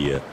りや。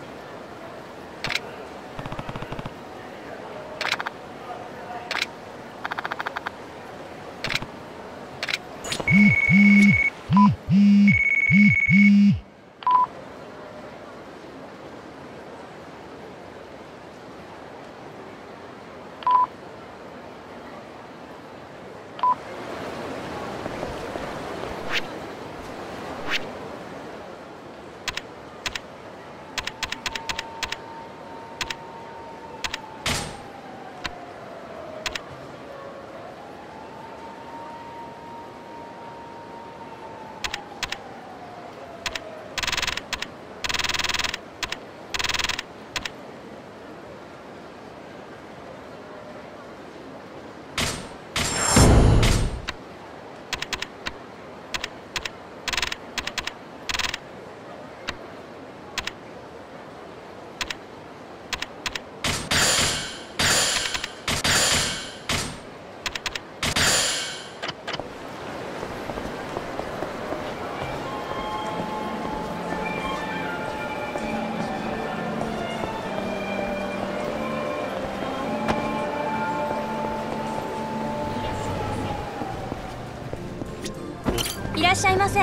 いらっしゃいませ。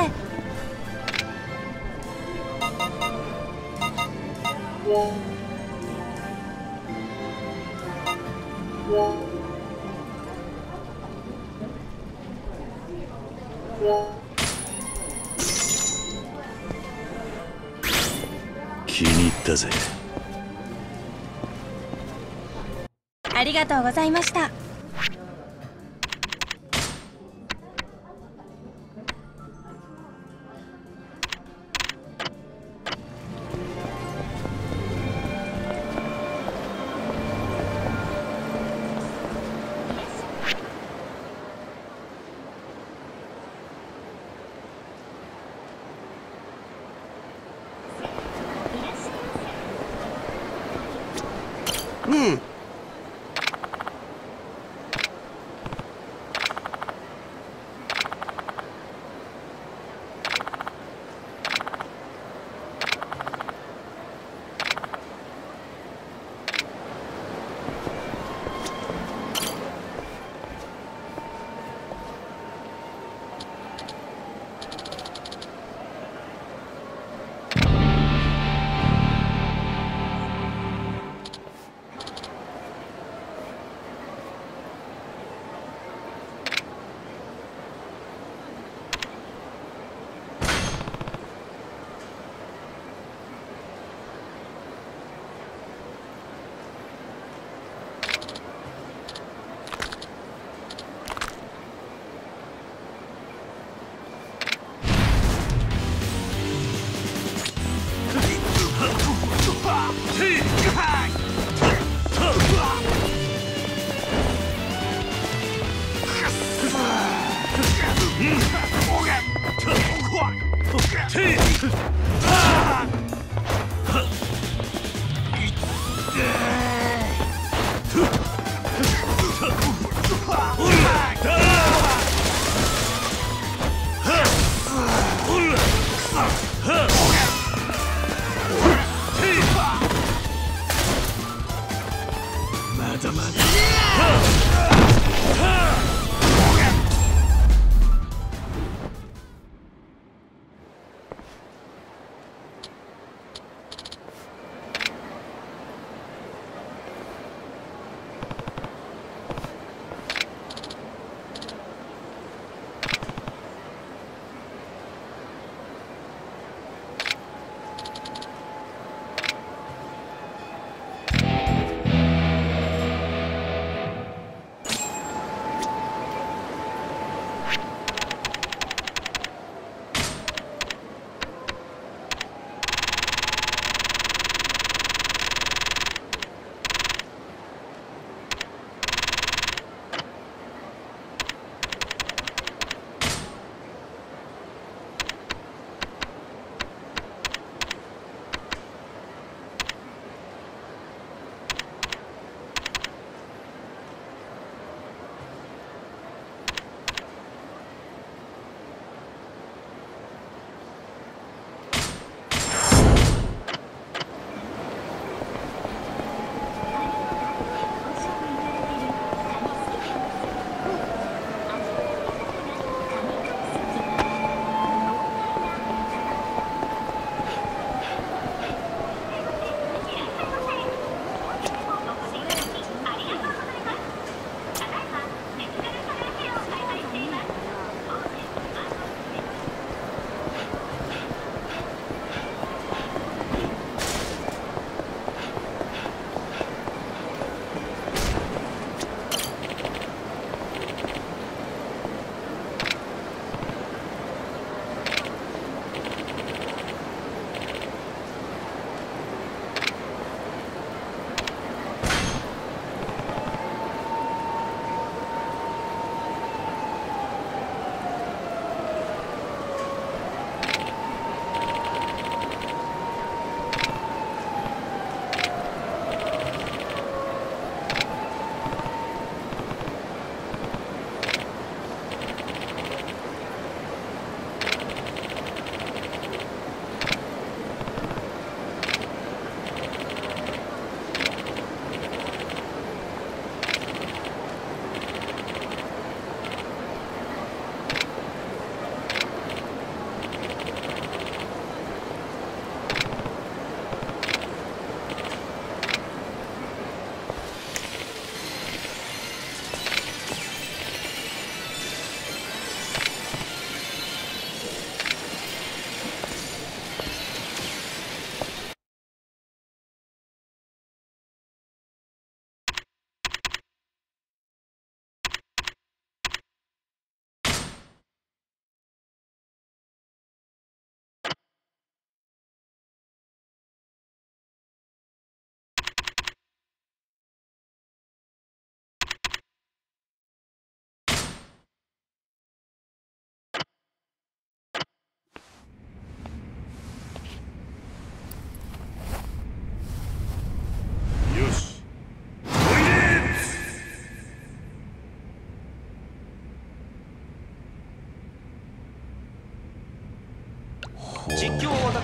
気に入ったぜ。 ありがとうございました。 うん。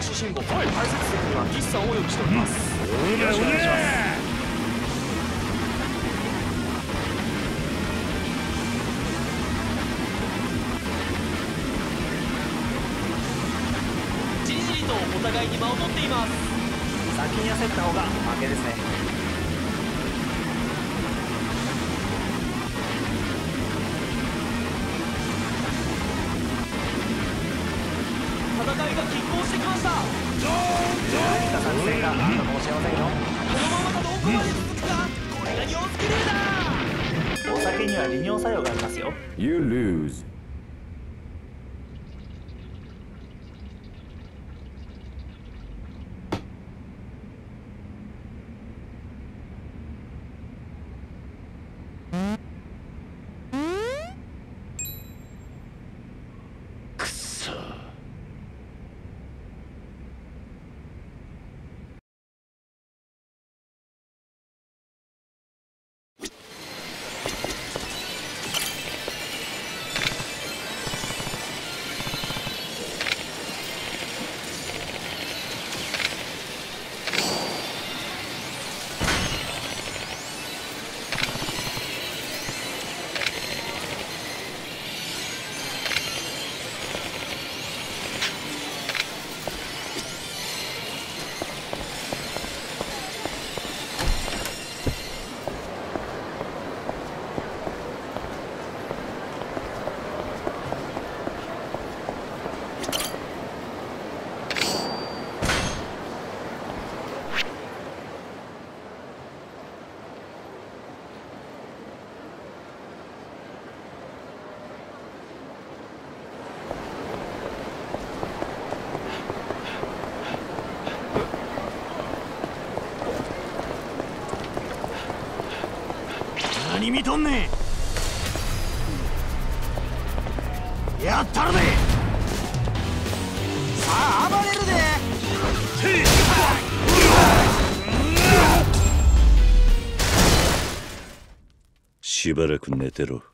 指信号、解説席には岸さんをお呼びしております。よろしくお願いします。じりじりとお互いに間を取っています。 先に焦った方が負けですね。 戦いが拮抗してきました。 何か作戦があるかもしれませんよ。 このままだとどこまで続くか。これが洋介レーダー。 お酒には利尿作用がありますよ。 You lose. くそ。何見とんねん。やったるで。さあ暴れるで。しばらく寝てろ。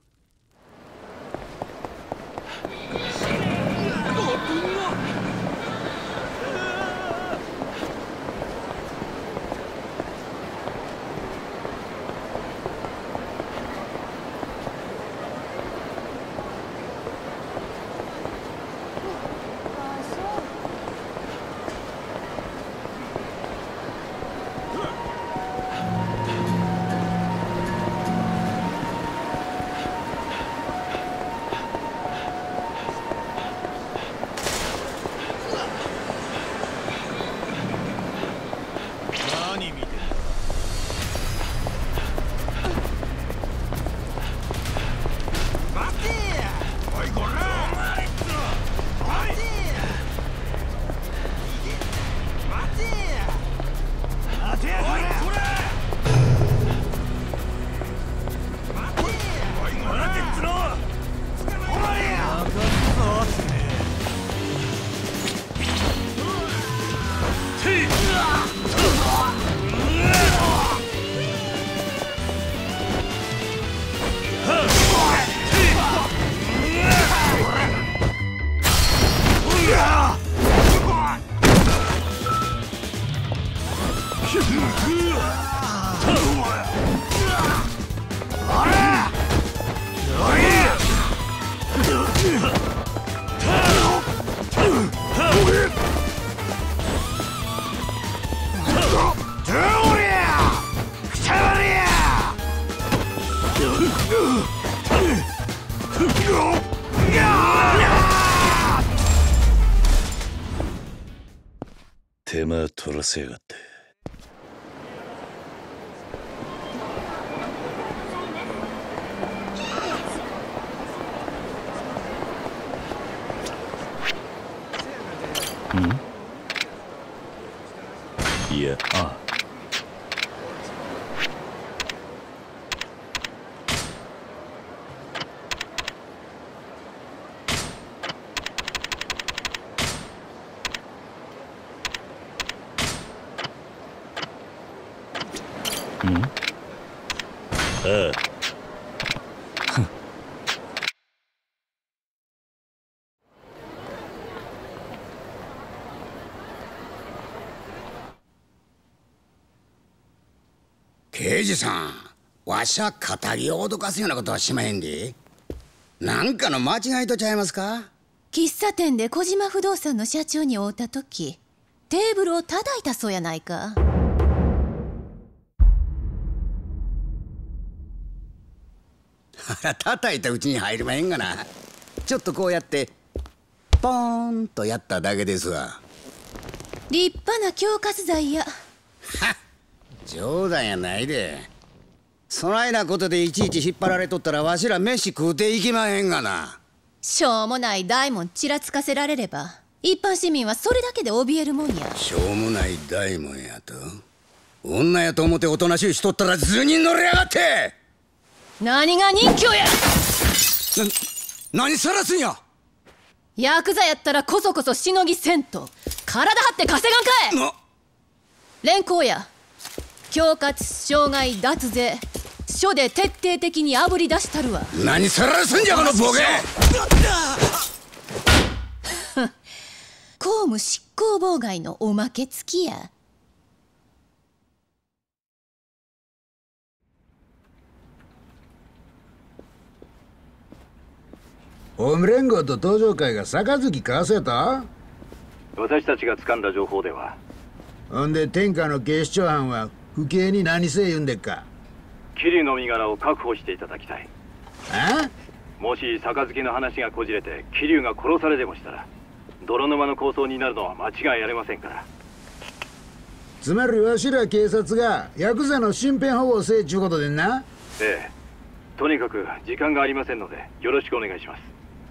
手間取らせやがって。いや、ああ。ああ。 刑事さん、わしゃ仇を脅かすようなことはしまへんで。なんかの間違いとちゃいますか？ 喫茶店で小島不動産の社長に会うた時、テーブルを叩いたそうやないか。 叩いたうちに入れまへんがな。ちょっとこうやってポーンとやっただけですわ。 立派な恐喝罪や。 はっ、冗談やないで。そないなことでいちいち引っ張られとったらわしら飯食うていきまへんがな。 しょうもない大門ちらつかせられれば一般市民はそれだけで怯えるもんや。 しょうもない大門やと？女やと思っておとなしいしとったら図に乗りやがって。 何が人侠や。 何さらすんや。 ヤクザやったらこそこそしのぎせんと体張って稼がんかい。連行や。恐喝、傷害、脱税、署で徹底的にあぶり出したるわ。 何さらすんじゃこのボケ。 公務執行妨害のおまけ付きや。 オウム連合と東上会が杯交わせた？ 私たちが掴んだ情報では。 ほんで天下の警視庁班は府警に何せ言うんでっか？ 桐生の身柄を確保していただきたい。 あ？ もし杯の話がこじれて桐生が殺されでもしたら泥沼の抗争になるのは間違いありませんから。 つまりわしら警察がヤクザの身辺保護をせえちゅうことでんな。 ええ、とにかく時間がありませんのでよろしくお願いします。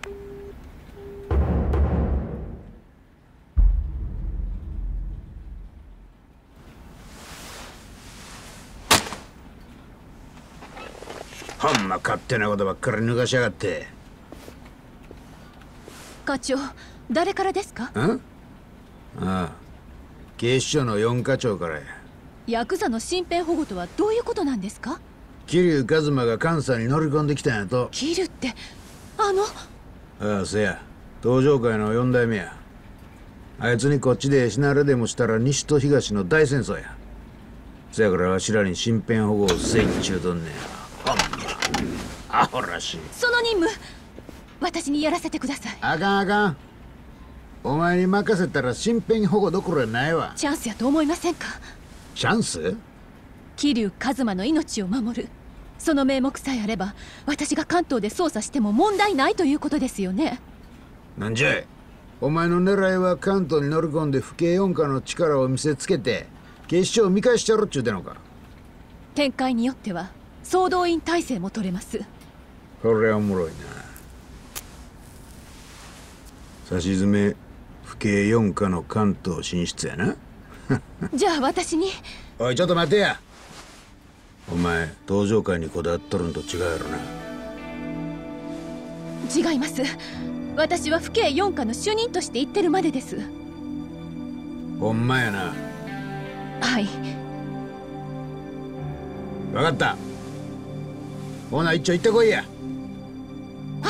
ほんま勝手なことばっかり抜かしやがって。 課長、誰からですか？ ああ、警視庁の4課長からや。 ヤクザの身辺保護とはどういうことなんですか？ 桐生一馬が監査に乗り込んできたんやと。 桐生ってああ、せや東上会の4代目や。あいつにこっちで死なれでもしたら西と東の大戦争や。せやからわしらに身辺保護をせいっちゅうとんねん。ほんまアホらしい。 その任務私にやらせてください。 あかんあかん。お前に任せたら身辺保護どころやないわ。 チャンスやと思いませんか？ チャンス？ 桐生一馬の命を守る、その名目さえあれば私が関東で捜査しても問題ないということですよね。 なんじゃい。お前の狙いは関東に乗り込んで府警4課の力を見せつけて警視庁を見返しちゃろっちゅうてのか。 展開によっては総動員体制も取れます。 これはおもろいな。さしずめ府警4課の関東進出やな。 じゃあ私に。 おいちょっと待てや。お前東上会にこだわっとるんと違うやろな。 違います。私は府警4課の主任として言ってるまでです。 ほんまやな。 はい。 分かった。ほな一丁行ってこいや。 はい。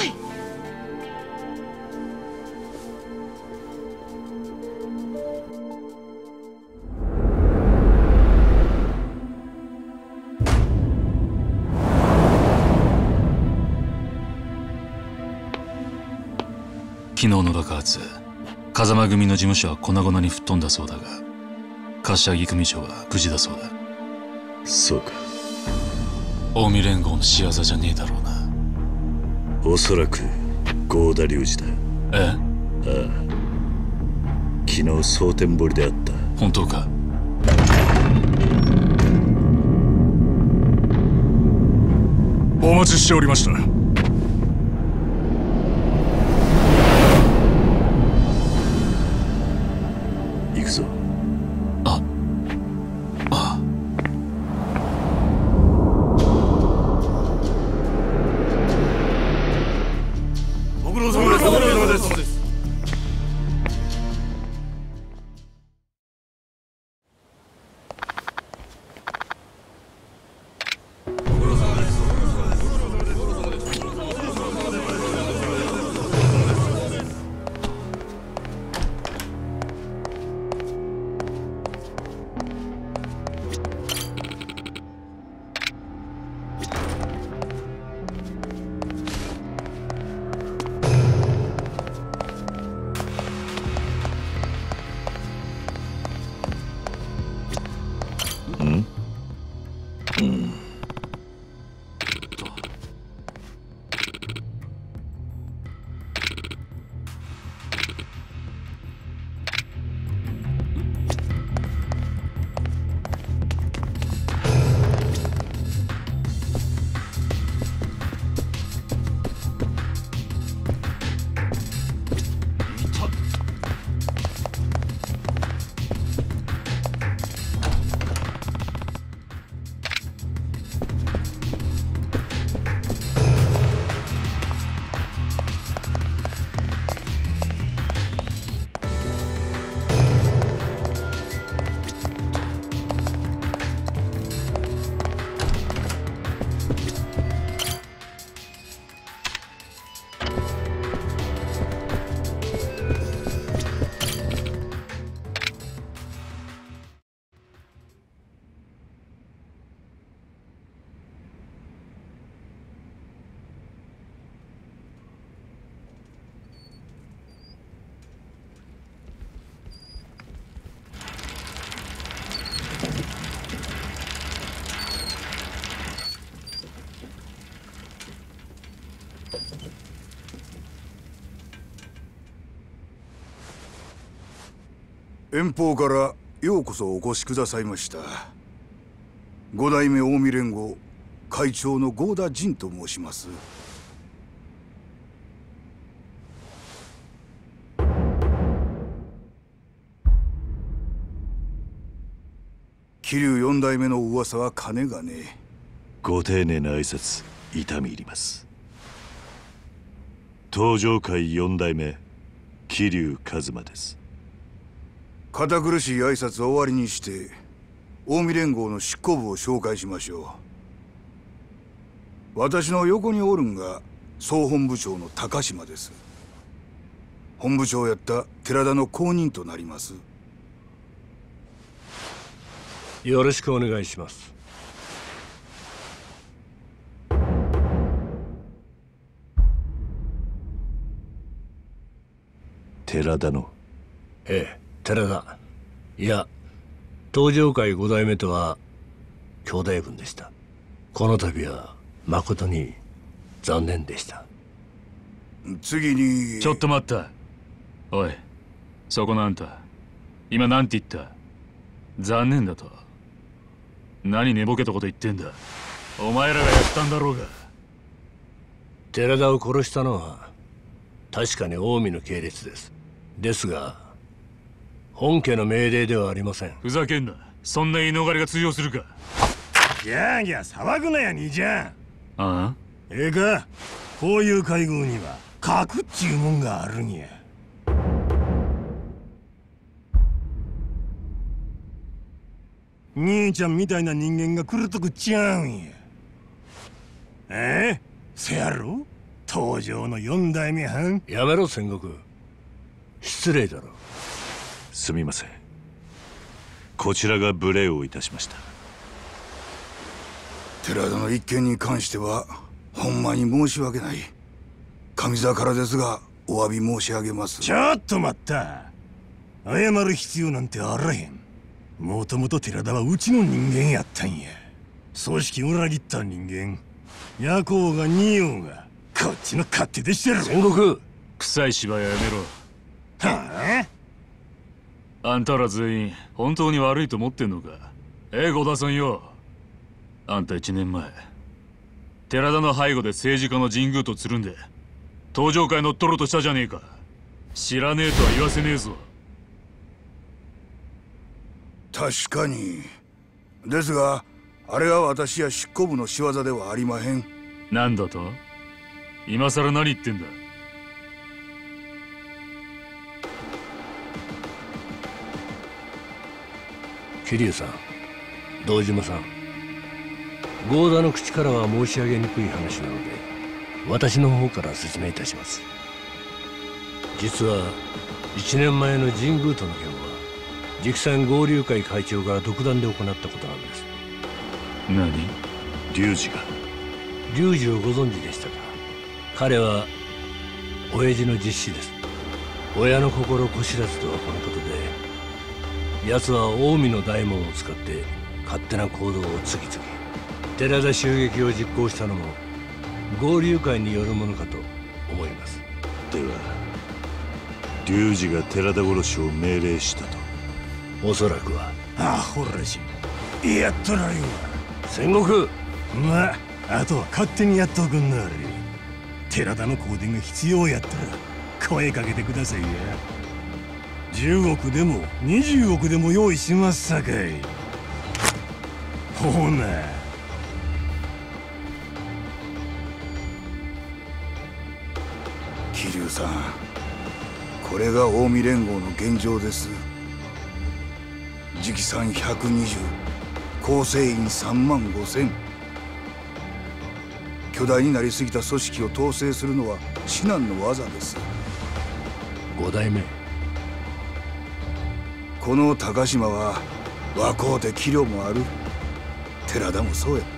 昨日の爆発、風間組の事務所は粉々に吹っ飛んだそうだが、柏木組長は無事だそうだ。 そうか。 近江連合の仕業じゃねえだろうな。 おそらく合田隆二だ。 ええ？ ああ、昨日蒼天堀であった。 本当か？ お待ちしておりました。 行くぞ。 ああ。 ご苦労様です。ご苦労様です。 遠方からようこそお越しくださいました。五代目近江連合会長の合田仁と申します。桐生四代目の噂は金がねえ。 ご丁寧な挨拶痛み入ります。東上会四代目桐生一馬です。 堅苦しい挨拶を終わりにして近江連合の執行部を紹介しましょう。私の横におるんが総本部長の高島です。本部長やった寺田の後任となります。 よろしくお願いします。 寺田の？ ええ、寺田。いや、東上会五代目とは兄弟分でした。この度は誠に残念でした。 次に。 ちょっと待った。おい、そこのあんた、今なんて言った？残念だと。何寝ぼけたこと言ってんだ。お前らがやったんだろうが。 寺田を殺したのは確かに近江の系列です。ですが本家の命令ではありません。 ふざけんな。そんな言い逃れが通用するか。 ギャーギャー騒ぐなや兄ちゃん。 ああ、 ええか、こういう会合には核っちゅうもんがあるんや。兄ちゃんみたいな人間が来るとこちゃうんや。せやろ、東条の四代目藩。やめろ戦国、失礼だろ。 すみません、こちらが無礼をいたしました。 寺田の一件に関してはほんまに申し訳ない。上座からですがお詫び申し上げます。 ちょっと待った。謝る必要なんてあらへん。もともと寺田はうちの人間やったんや。組織を裏切った人間、夜行が似ようがこっちの勝手でしてる。戦国、 臭い芝居はやめろ。 はあ、あんたら全員本当に悪いと思ってんのか。合田さんよ。あんた1年前寺田の背後で政治家の神宮とつるんで東上会乗っ取ろうとしたじゃねえか。知らねえとは言わせねえぞ。 確かに。ですがあれは私や執行部の仕業ではありまへん。 なんだと？今さら何言ってんだ。 桐生さん、堂島さん、合田の口からは申し上げにくい話なので私の方から説明いたします。実は1年前の神宮との件は直参合流会会長が独断で行ったことなんです。 何？ 龍二が？ 龍二をご存知でしたか？彼は親父の実子です。親の心子知らずとはこのことで、奴は近江の大門を使って勝手な行動を次々。寺田襲撃を実行したのも合流会によるものかと思います。 では龍二が寺田殺しを命令したと？ おそらくは。アホらしい。やっとられるわ戦国。まあ、あとは勝手にやっとくんなあれ。寺田の香典が必要やったら声かけてくださいや。10億でも20億でも用意しますさかい。ほな。 桐生さん、これが近江連合の現状です。直参120、構成員3万5000。巨大になりすぎた組織を統制するのは至難の業です。 5代目。 この高島は若うて器量もある。寺田もそうやった。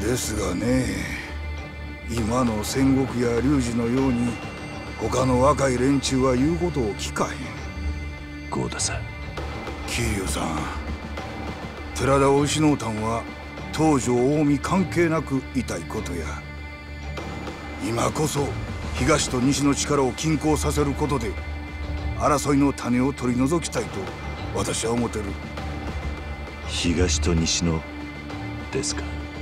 ですがね、今の戦国や龍二のように他の若い連中は言うことを聞かへん。 合田さん、 桐生さん、寺田を失うたんは東条近江関係なく痛いことや。今こそ東と西の力を均衡させることで争いの種を取り除きたいと私は思ってる。 東と西のですか。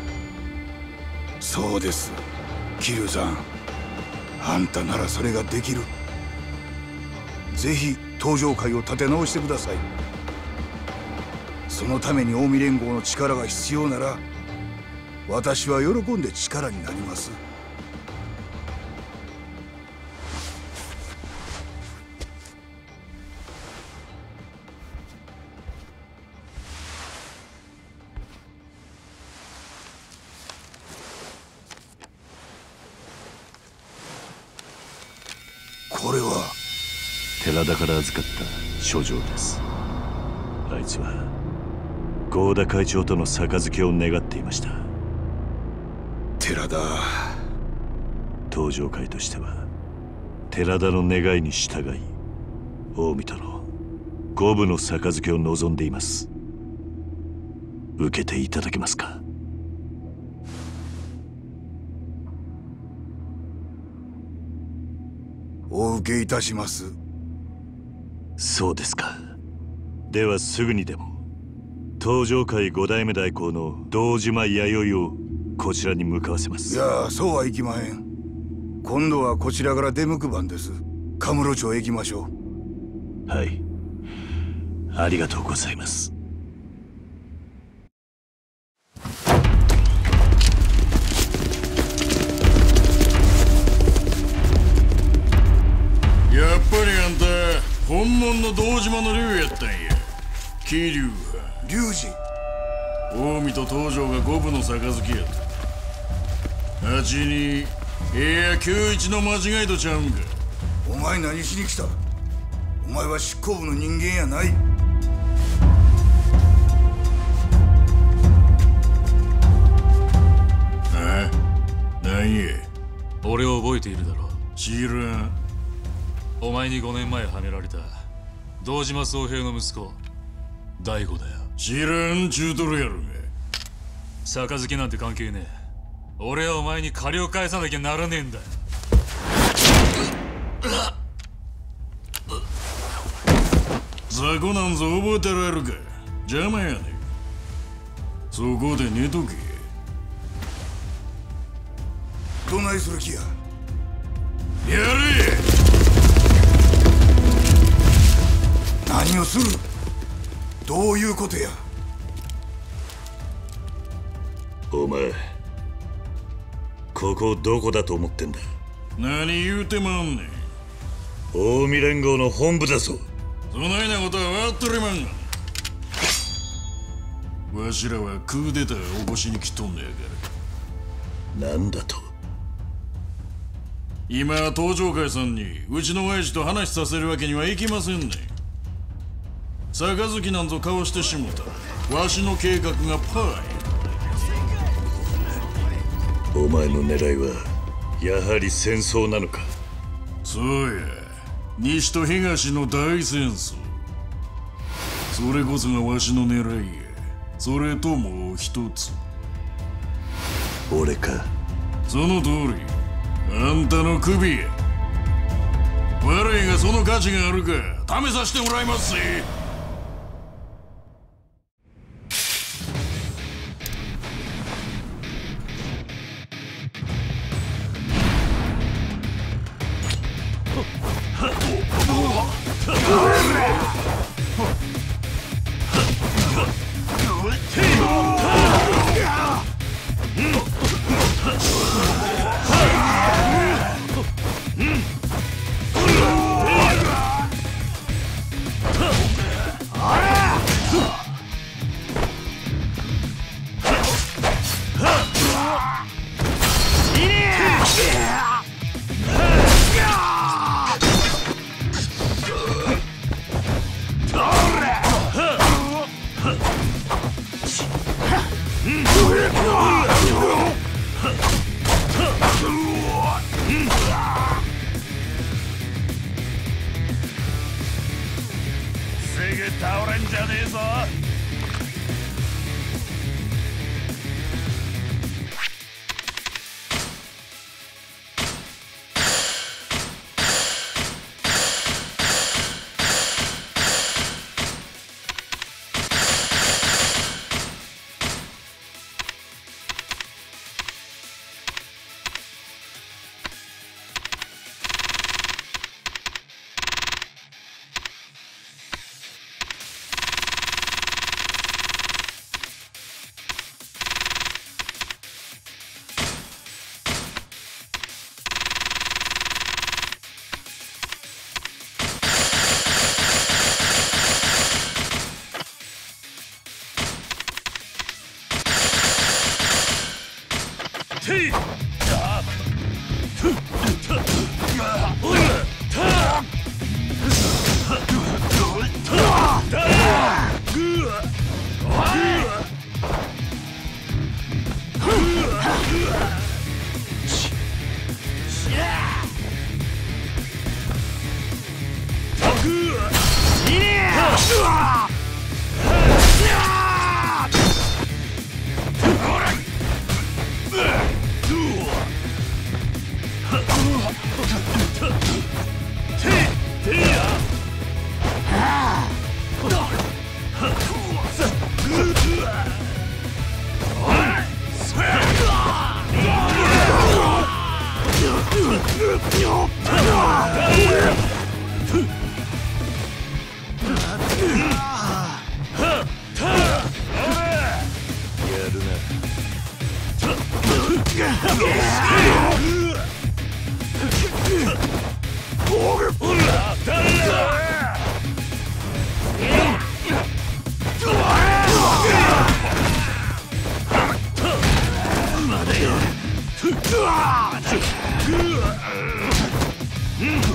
そうです、桐生さん。あんたならそれができる。ぜひ東上会を立て直してください。そのために近江連合の力が必要なら私は喜んで力になります。これは寺田から預かった書状です。あいつは合田会長との杯を願っていました。 寺田。 東上会としては寺田の願いに従い近江との五分の杯を望んでいます。受けていただけますか。 お受けいたします。 そうですか。ではすぐにでも東上会五代目代行の堂島弥生をこちらに向かわせます。 いや、そうはいきまへん。今度はこちらから出向く番です。カムロ町へ行きましょう。はい、ありがとうございます。 やっぱりあんた本物の堂島の竜やったんや。桐生は龍二。 近江と東条が五分の杯やった。8にいや91の間違いとちゃうんか。 お前何しに来た。お前は執行部の人間やない。 あ？何や。 俺を覚えているだろう。 知らん。 お前に5年前はめられた堂島宗平の息子大悟だよ。 知らんちゅうとるやろが。 杯なんて関係ねえ。俺はお前に借りを返さなきゃならねえんだ。 雑魚なんぞ覚えてられるか。邪魔やねん。そこで寝とけ。 どないする気や。 やれ。 何をする。どういうことや。 お前ここどこだと思ってんだ。 何言うてまんねん。 近江連合の本部だぞ。 そないなことは分かっとりまんが。わしらはクーデターを起こしに来とんのやから。 なんだと。 今東上会さんにうちの親父と話させるわけにはいきませんねん。杯なんぞ交わしてしもたわしの計画がパーや。 お前の狙いはやはり戦争なのか。 そうや、西と東の大戦争。それこそがわしの狙いや。それともう一つ。 俺か。 その通り、あんたの首や。悪いがその価値があるか試させてもらいますぜ。 倒れんじゃねえぞ。 うん